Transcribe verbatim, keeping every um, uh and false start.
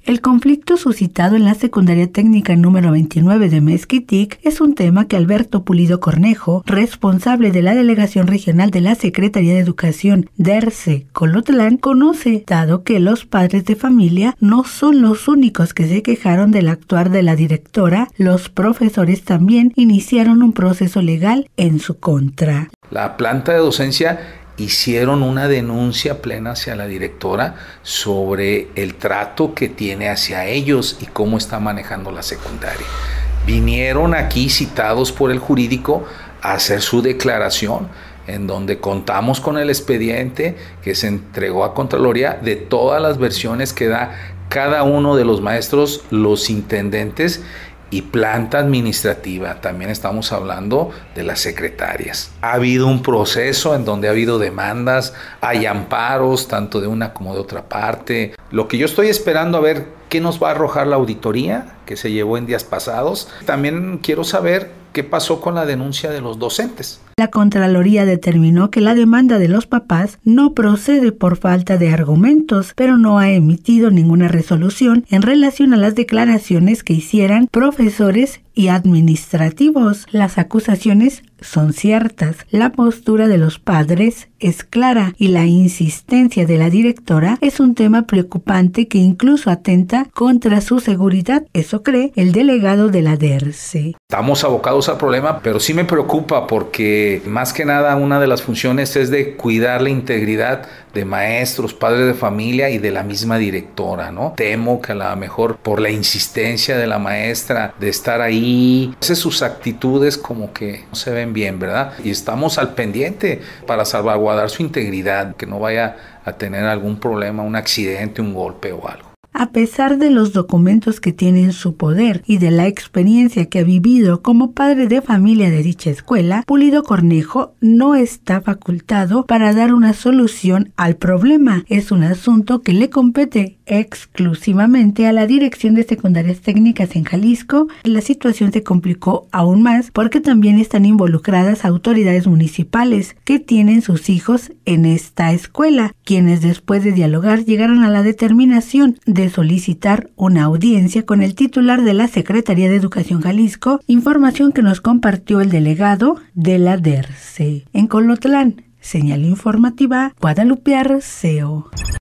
El conflicto suscitado en la secundaria técnica número veintinueve de Mezquitic es un tema que Alberto Pulido Cornejo, responsable de la Delegación Regional de la Secretaría de Educación D E R C E Colotlán, conoce, dado que los padres de familia no son los únicos que se quejaron del actuar de la directora. Los profesores también iniciaron un proceso legal en su contra. La planta de docencia hicieron una denuncia plena hacia la directora sobre el trato que tiene hacia ellos y cómo está manejando la secundaria. Vinieron aquí citados por el jurídico a hacer su declaración, en donde contamos con el expediente que se entregó a Contraloría de todas las versiones que da cada uno de los maestros, los intendentes y planta administrativa. También estamos hablando de las secretarias. Ha habido un proceso en donde ha habido demandas, hay amparos, tanto de una como de otra parte. Lo que yo estoy esperando a ver qué nos va a arrojar la auditoría que se llevó en días pasados. También quiero saber qué pasó con la denuncia de los docentes. La Contraloría determinó que la demanda de los papás no procede por falta de argumentos, pero no ha emitido ninguna resolución en relación a las declaraciones que hicieran profesores y administrativos. Las acusaciones son ciertas, la postura de los padres es clara y la insistencia de la directora es un tema preocupante que incluso atenta contra su seguridad, eso cree el delegado de la D E R C E. Estamos abocados al problema, pero sí me preocupa porque más que nada una de las funciones es de cuidar la integridad de maestros, padres de familia y de la misma directora, ¿no? Temo que a lo mejor por la insistencia de la maestra de estar ahí, sus actitudes como que no se ven bien, ¿verdad? Y estamos al pendiente para salvaguardar su integridad, que no vaya a tener algún problema, un accidente, un golpe o algo. A pesar de los documentos que tiene en su poder y de la experiencia que ha vivido como padre de familia de dicha escuela, Pulido Cornejo no está facultado para dar una solución al problema. Es un asunto que le compete exclusivamente a la Dirección de Secundarias Técnicas en Jalisco. La situación se complicó aún más porque también están involucradas autoridades municipales que tienen sus hijos en esta escuela, quienes después de dialogar llegaron a la determinación de solicitar una audiencia con el titular de la Secretaría de Educación Jalisco, información que nos compartió el delegado de la D E R C E. En Colotlán, señal informativa, Guadalupe Arceo.